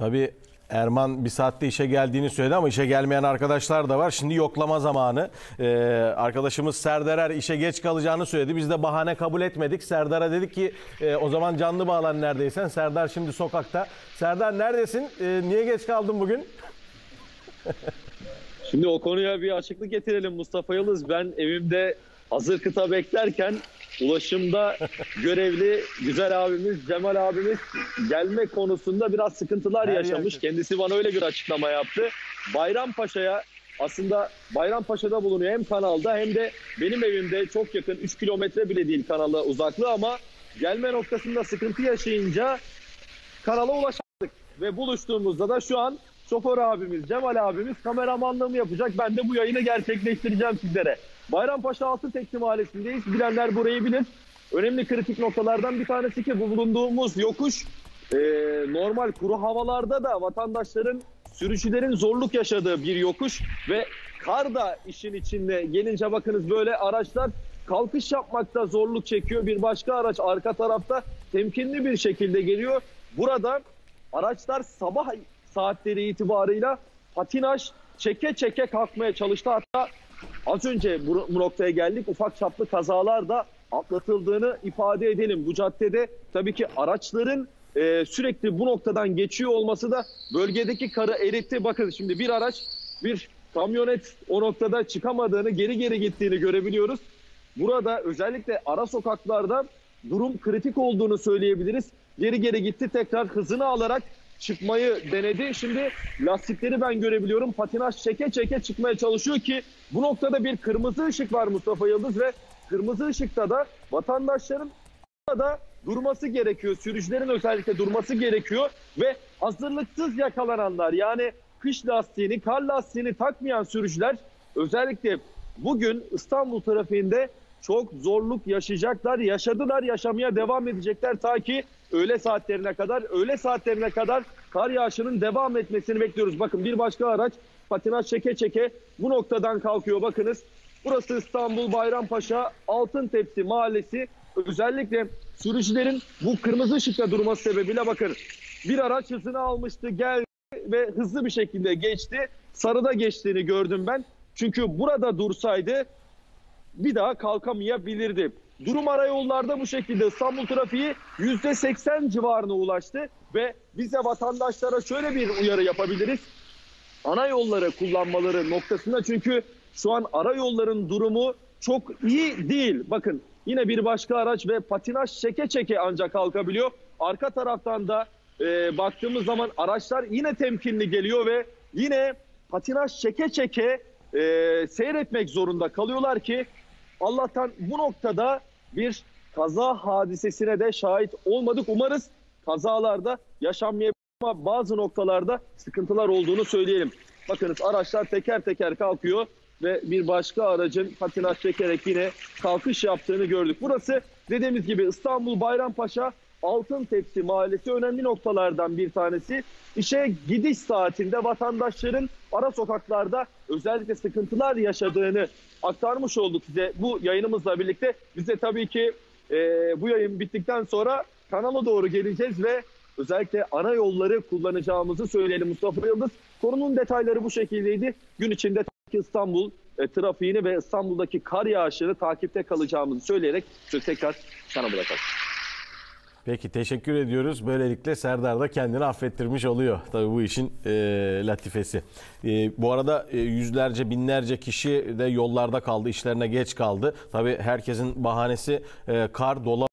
Tabii Erman bir saatte işe geldiğini söyledi ama işe gelmeyen arkadaşlar da var. Şimdi yoklama zamanı. Arkadaşımız Serdar işe geç kalacağını söyledi. Biz de bahane kabul etmedik. Serdar'a dedik ki o zaman canlı bağlan neredeysen. Serdar şimdi sokakta. Serdar neredesin? Niye geç kaldın bugün? Şimdi o konuya bir açıklık getirelim Mustafa Yıldız. Ben evimde hazır kıta beklerken ulaşımda görevli güzel abimiz Cemal abimiz gelme konusunda biraz sıkıntılar yaşamış. Kendisi bana öyle bir açıklama yaptı. Bayrampaşa'ya, aslında Bayrampaşa'da bulunuyor hem kanalda hem de benim evimde çok yakın, 3 kilometre bile değil kanala uzaklığı, ama gelme noktasında sıkıntı yaşayınca kanala ulaşamadık. Ve buluştuğumuzda da şu an şoför abimiz Cemal abimiz kameramanlığımı yapacak. Ben de bu yayını gerçekleştireceğim sizlere. Bayrampaşa Altıntepsi Mahallesi'ndeyiz. Bilenler burayı bilir. Önemli kritik noktalardan bir tanesi ki bu bulunduğumuz yokuş normal kuru havalarda da vatandaşların, sürücülerin zorluk yaşadığı bir yokuş ve kar da işin içinde gelince bakınız böyle araçlar kalkış yapmakta zorluk çekiyor. Bir başka araç arka tarafta temkinli bir şekilde geliyor. Burada araçlar sabah saatleri itibarıyla patinaj çeke çeke kalkmaya çalıştı. Hatta az önce bu noktaya geldik. Ufak çaplı kazalar da atlatıldığını ifade edelim. Bu caddede tabii ki araçların sürekli bu noktadan geçiyor olması da bölgedeki karı eritti. Bakın şimdi bir araç, bir kamyonet o noktada çıkamadığını, geri geri gittiğini görebiliyoruz. Burada özellikle ara sokaklarda durum kritik olduğunu söyleyebiliriz. Geri geri gitti, tekrar hızını alarak çıkmayı denedi. Şimdi lastikleri ben görebiliyorum. Patinaj çeke çeke çıkmaya çalışıyor ki bu noktada bir kırmızı ışık var Mustafa Yıldız ve kırmızı ışıkta da vatandaşların da durması gerekiyor. Sürücülerin özellikle durması gerekiyor ve hazırlıksız yakalananlar, yani kış lastiğini, kar lastiğini takmayan sürücüler özellikle bugün İstanbul trafiğinde çok zorluk yaşayacaklar, yaşadılar, yaşamaya devam edecekler ta ki öğle saatlerine kadar kar yağışının devam etmesini bekliyoruz. Bakın bir başka araç patinaj çeke çeke bu noktadan kalkıyor. Bakınız burası İstanbul Bayrampaşa Altıntepsi Mahallesi. Özellikle sürücülerin bu kırmızı ışıkta durması sebebiyle bakın bir araç hızını almıştı, geldi ve hızlı bir şekilde geçti. Sarıda geçtiğini gördüm ben. Çünkü burada dursaydı bir daha kalkamayabilirdi. Durum arayollarda bu şekilde. İstanbul trafiği %80 civarına ulaştı ve biz de vatandaşlara şöyle bir uyarı yapabiliriz. Ana yolları kullanmaları noktasında, çünkü şu an ara yolların durumu çok iyi değil. Bakın yine bir başka araç ve patinaj çeke çeke ancak kalkabiliyor. Arka taraftan da baktığımız zaman araçlar yine temkinli geliyor ve yine patinaj çeke çeke seyretmek zorunda kalıyorlar ki Allah'tan bu noktada bir kaza hadisesine de şahit olmadık. Umarız kazalarda yaşanmayabilir ama bazı noktalarda sıkıntılar olduğunu söyleyelim. Bakınız araçlar teker teker kalkıyor ve bir başka aracın patinaj çekerek yine kalkış yaptığını gördük. Burası dediğimiz gibi İstanbul Bayrampaşa Altıntepsi Mahallesi, önemli noktalardan bir tanesi. İşe gidiş saatinde vatandaşların ara sokaklarda özellikle sıkıntılar yaşadığını aktarmış olduk size bu yayınımızla birlikte. Biz de tabii ki bu yayın bittikten sonra kanala doğru geleceğiz ve özellikle ana yolları kullanacağımızı söyleyelim Mustafa Yıldız. Konunun detayları bu şekildeydi. Gün içinde İstanbul trafiğini ve İstanbul'daki kar yağışını takipte kalacağımızı söyleyerek tekrar sana bırakalım. Peki teşekkür ediyoruz. Böylelikle Serdar da kendini affettirmiş oluyor. Tabii bu işin latifesi. Bu arada yüzlerce, binlerce kişi de yollarda kaldı, işlerine geç kaldı. Tabii herkesin bahanesi kar, dolap.